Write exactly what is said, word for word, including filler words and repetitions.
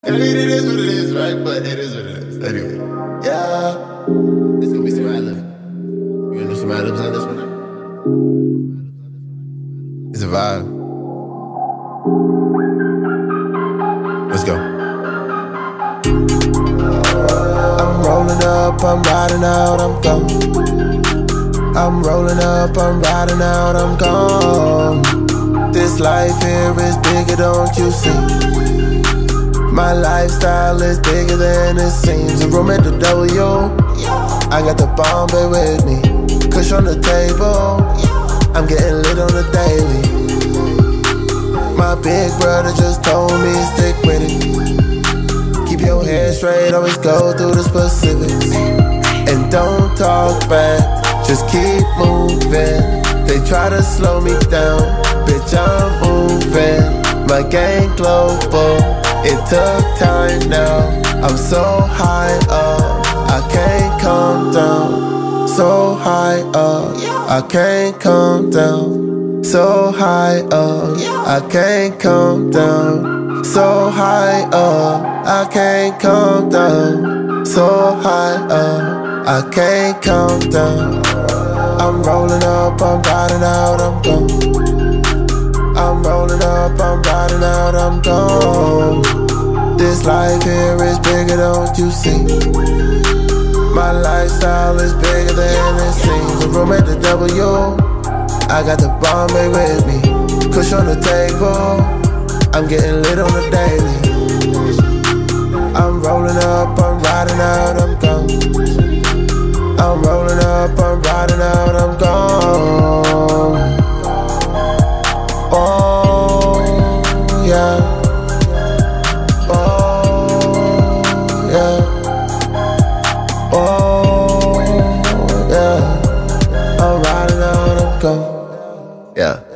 I mean, it is what it is, right? But it is what it is. Anyway, yeah. It's gonna be some ad lib. You gonna do some ad libs on this one? It's a vibe. Let's go. I'm rolling up, I'm riding out, I'm gone. I'm rolling up, I'm riding out, I'm gone. This life here is bigger, don't you see? My lifestyle is bigger than it seems. A room at the W, I got the Bombay with me. Kush on the table, I'm getting lit on the daily. My big brother just told me stick with it. Keep your head straight, always go through the specifics. And don't talk back, just keep moving. They try to slow me down, bitch I'm moving. My gang global, it took time now. I'm so high up, I can't come down. So high up, I can't come down. So high up, I can't come down. So high up, I can't come down. So high up, I can't come down. I'm rolling up, I'm riding out, I'm gone. I'm rolling up, I'm riding out, I'm gone. This life here is bigger, don't you see? My lifestyle is bigger than it seems. A room at the W, I got the Bombay with me. Kush on the table, I'm getting lit on the daily. I'm rolling up, I'm riding out, I'm gone. I'm rolling up, I'm riding out, I'm gone. Oh, yeah. Oh, yeah. Oh, yeah. I'm riding out, I'm gone. Yeah.